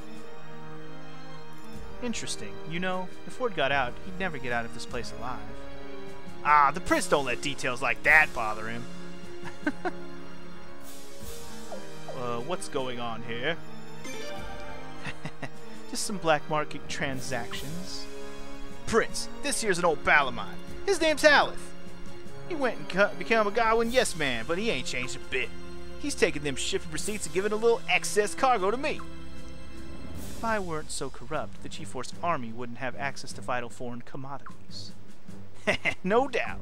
Interesting. You know, if word got out, he'd never get out of this place alive. Ah, the prince don't let details like that bother him. uh, what's going on here? Just some black market transactions. Prince, this here's an old pal of mine. His name's Haleth. He went and cut, became a Godwin yes man, but he ain't changed a bit. He's taking them shipping receipts and giving a little excess cargo to me. If I weren't so corrupt, the G-Force army wouldn't have access to vital foreign commodities. No doubt.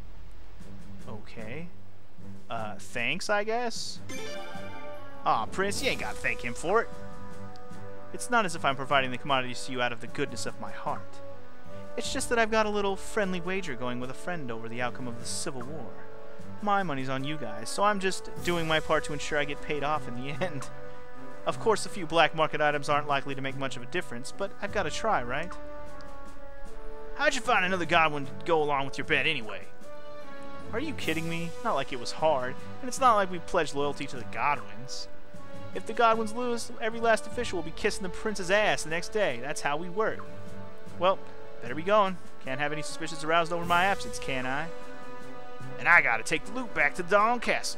Okay. Uh, thanks, I guess? Aw, Prince, you ain't gotta thank him for it. It's not as if I'm providing the commodities to you out of the goodness of my heart. It's just that I've got a little friendly wager going with a friend over the outcome of the Civil War. My money's on you guys, so I'm just doing my part to ensure I get paid off in the end. Of course, a few black market items aren't likely to make much of a difference, but I've got to try, right? How'd you find another Godwin to go along with your bet anyway? Are you kidding me? Not like it was hard, and it's not like we pledged loyalty to the Godwins. If the Godwins lose, every last official will be kissing the prince's ass the next day. That's how we work. Well, better be going. Can't have any suspicions aroused over my absence, can I? And I gotta take the loot back to the Dawn Castle.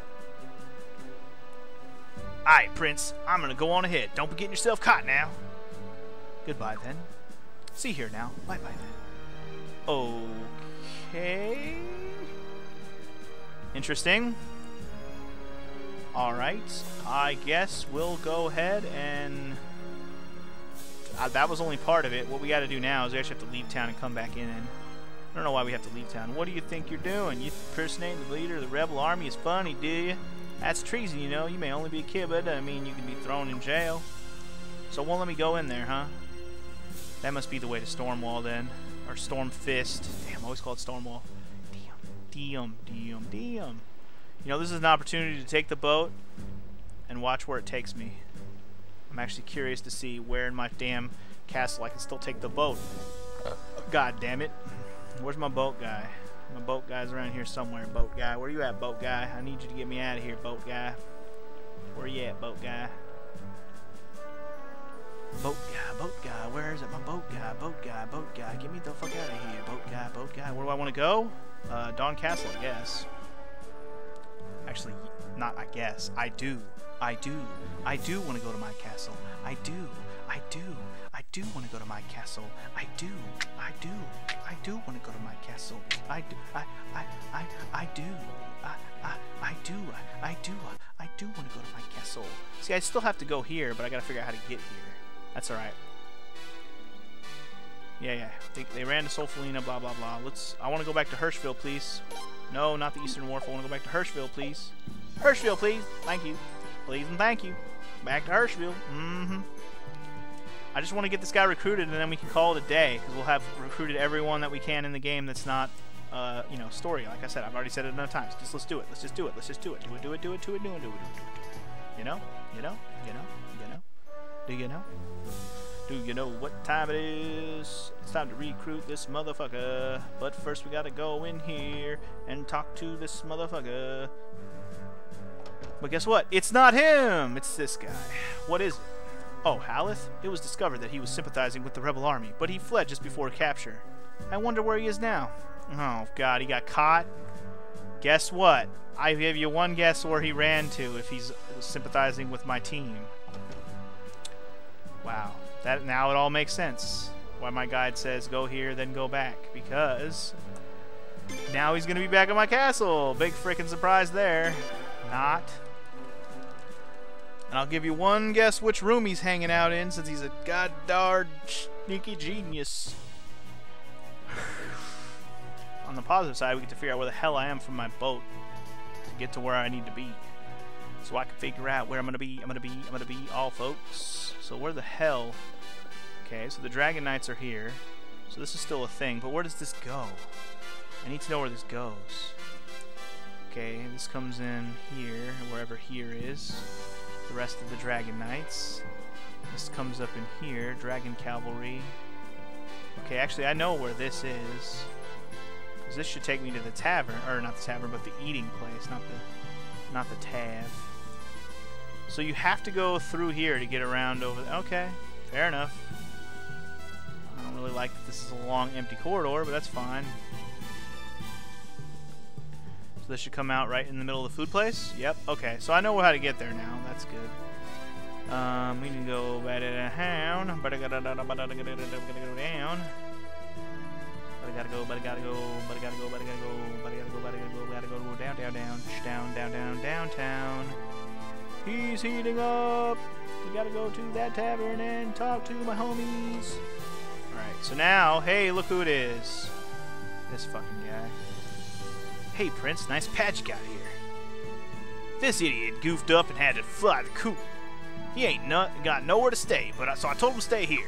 Alright, Prince, I'm gonna go on ahead. Don't be getting yourself caught now. Goodbye, then. See here now. Bye-bye, then. Okay. Interesting. Alright, I guess we'll go ahead and... Uh, that was only part of it. What we gotta do now is we actually have to leave town and come back in. I don't know why we have to leave town. What do you think you're doing? You impersonating the leader of the rebel army is funny, do you? That's treason, you know. You may only be a kid, but that doesn't mean you can be thrown in jail. So won't let me go in there, huh? That must be the way to Stormwall, then. Or Stormfist. Damn, I always call it Stormwall. Damn, Damn, damn, damn. You know, this is an opportunity to take the boat and watch where it takes me. I'm actually curious to see where in my damn castle I can still take the boat. God damn it. Where's my boat guy? My boat guy's around here somewhere. Boat guy, where you at, boat guy? I need you to get me out of here, boat guy. Where you at, boat guy? Boat guy, boat guy, where is it? My boat guy, boat guy, boat guy. Get me the fuck out of here, boat guy, boat guy. Where do I want to go? Uh, Dawn Castle, I guess. Actually, not I guess. I do. I do. I do want to go to my castle. I do. I do. I do want to go to my castle. I do. I do. I do want to go to my castle. I do. I I I I do. I I I do. I, I do. I do want to go to my castle. See, I still have to go here, but I gotta figure out how to get here. That's all right. Yeah, yeah. They, they ran to Solfelina, blah blah blah. Let's. I want to go back to Hirschville, please. No, not the Eastern Wharf. I want to go back to Hirschville, please. Hirschville, please. Thank you. Please and thank you. Back to Hirschville. Mm-hmm. I just want to get this guy recruited, and then we can call it a day, because we'll have recruited everyone that we can in the game that's not, uh, you know, story. Like I said, I've already said it enough times. Just let's do it. Let's just do it. Let's just do it. Do it. Do it. Do it. Do it. Do it. Do it. Do it. Do it. You know? You know? You know? You know? Do you know? Do you know what time it is? It's time to recruit this motherfucker. But first we gotta go in here and talk to this motherfucker. But guess what? It's not him! It's this guy. What is it? Oh, Haleth? It was discovered that he was sympathizing with the rebel army, but he fled just before capture. I wonder where he is now. Oh, God, he got caught? Guess what? I give you one guess where he ran to if he's sympathizing with my team. Wow. That now it all makes sense. Why my guide says go here, then go back. Because now he's going to be back at my castle. Big freaking surprise there. Not. And I'll give you one guess which room he's hanging out in, since he's a goddard sneaky genius. On the positive side, we get to figure out where the hell I am from my boat to get to where I need to be. So I can figure out where I'm going to be, I'm going to be, I'm going to be, all folks. So where the hell... Okay, so the Dragon Knights are here. So this is still a thing, but where does this go? I need to know where this goes. Okay, this comes in here, wherever here is. The rest of the Dragon Knights. This comes up in here, Dragon Cavalry. Okay, actually I know where this is. Because this should take me to the tavern, or not the tavern, but the eating place, not the not the tav. So you have to go through here to get around over there. Okay, fair enough. I don't really like that this is a long empty corridor, but that's fine. So this should come out right in the middle of the food place? Yep, okay. So I know how to get there now. That's good. Um, we need to go back down. But I gotta go down. But I gotta go, but I gotta go, but I gotta go, but I gotta go, but I gotta go, but I gotta go, but I gotta go, gotta go down, down, down, down, down, down, downtown. He's heating up. We gotta go to that tavern and talk to my homies. Alright, so now, hey, look who it is. This fucking guy. Hey, Prince, nice patch you got here. This idiot goofed up and had to fly the coop. He ain't nut, got nowhere to stay, but I, so I told him to stay here.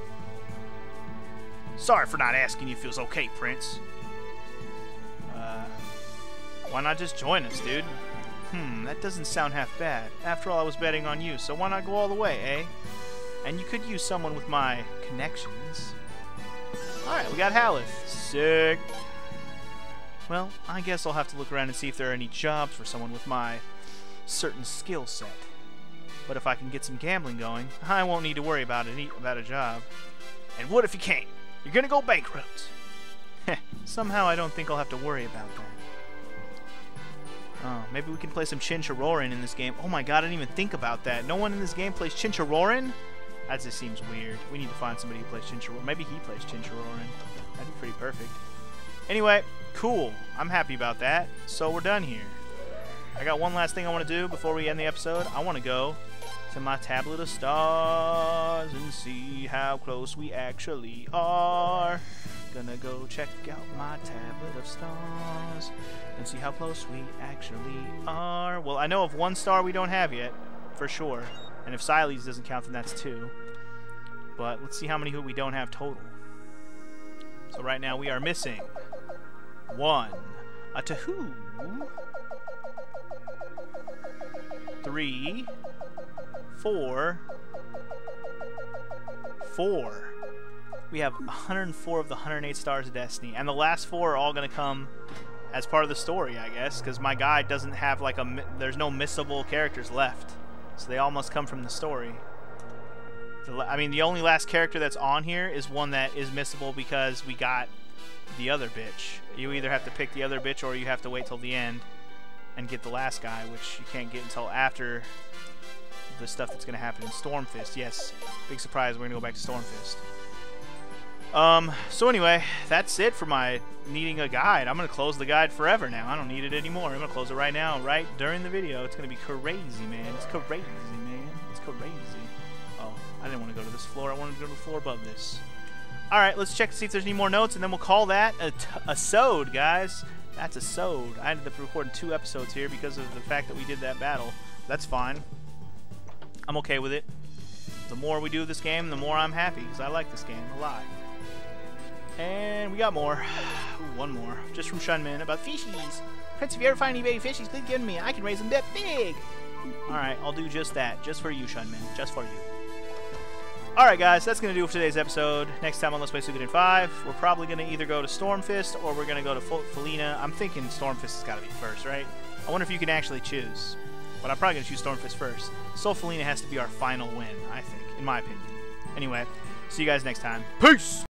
Sorry for not asking you if it was okay, Prince. Uh, why not just join us, dude? Hmm, that doesn't sound half bad. After all, I was betting on you, so why not go all the way, eh? And you could use someone with my connections. Alright, we got Haleth. Sick. Well, I guess I'll have to look around and see if there are any jobs for someone with my certain skill set. But if I can get some gambling going, I won't need to worry about it about a job. And what if you can't? You're gonna go bankrupt. Heh, somehow I don't think I'll have to worry about that. Oh, maybe we can play some Chincharorin in this game. Oh my god, I didn't even think about that. No one in this game plays Chincharorin? That just seems weird. We need to find somebody who plays Chincharorin. Maybe he plays Chincharorin. That'd be pretty perfect. Anyway, cool. I'm happy about that. So we're done here. I got one last thing I want to do before we end the episode. I want to go to my tablet of stars and see how close we actually are. Gonna go check out my tablet of stars and see how close we actually are. Well, I know of one star we don't have yet, for sure. And if Siles doesn't count, then that's two. But let's see how many we don't have total. So right now we are missing one. A two, three, four, four. We have one hundred four of the one hundred eight stars of destiny, and the last four are all going to come as part of the story, I guess, because my guide doesn't have like a, there's no missable characters left, so they all must come from the story. The, I mean, the only last character that's on here is one that is missable because we got the other bitch. You either have to pick the other bitch or you have to wait till the end and get the last guy, which you can't get until after the stuff that's going to happen in Stormfist. Yes, big surprise, we're going to go back to Stormfist. Um, so anyway, that's it for my needing a guide. I'm going to close the guide forever now. I don't need it anymore. I'm going to close it right now, right during the video. It's going to be crazy, man. It's crazy, man. It's crazy. Oh, I didn't want to go to this floor. I wanted to go to the floor above this. Alright, let's check to see if there's any more notes, and then we'll call that a, t a sode, guys. That's a sode. I ended up recording two episodes here because of the fact that we did that battle. That's fine. I'm okay with it. The more we do of this game, the more I'm happy, because I like this game a lot. And we got more. Ooh, one more. Just from Shunmin about fishies. Prince, if you ever find any baby fishies, please give them me. I can raise them that big. Alright, I'll do just that. Just for you, Shunmin. Just for you. Alright, guys, that's going to do it for today's episode. Next time on Let's Play Suikoden five, we're probably going to either go to Stormfist or we're going to go to Felina. I'm thinking Stormfist has got to be first, right? I wonder if you can actually choose. But I'm probably going to choose Stormfist first. So Felina has to be our final win, I think, in my opinion. Anyway, see you guys next time. Peace!